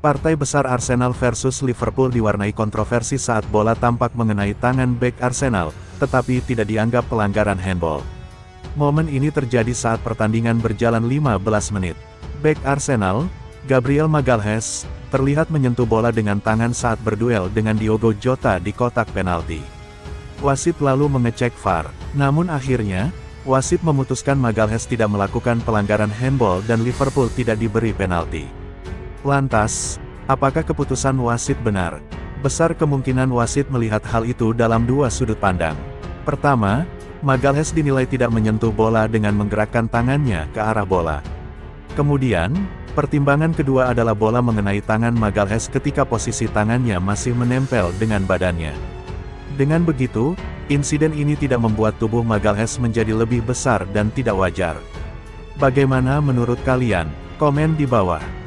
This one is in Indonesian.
Partai besar Arsenal versus Liverpool diwarnai kontroversi saat bola tampak mengenai tangan bek Arsenal, tetapi tidak dianggap pelanggaran handball. Momen ini terjadi saat pertandingan berjalan 15 menit. Bek Arsenal, Gabriel Magalhaes, terlihat menyentuh bola dengan tangan saat berduel dengan Diogo Jota di kotak penalti. Wasit lalu mengecek VAR, namun akhirnya, wasit memutuskan Magalhaes tidak melakukan pelanggaran handball dan Liverpool tidak diberi penalti. Lantas, apakah keputusan wasit benar? Besar kemungkinan wasit melihat hal itu dalam dua sudut pandang. Pertama, Magalhaes dinilai tidak menyentuh bola dengan menggerakkan tangannya ke arah bola. Kemudian, pertimbangan kedua adalah bola mengenai tangan Magalhaes ketika posisi tangannya masih menempel dengan badannya. Dengan begitu, insiden ini tidak membuat tubuh Magalhaes menjadi lebih besar dan tidak wajar. Bagaimana menurut kalian? Komen di bawah.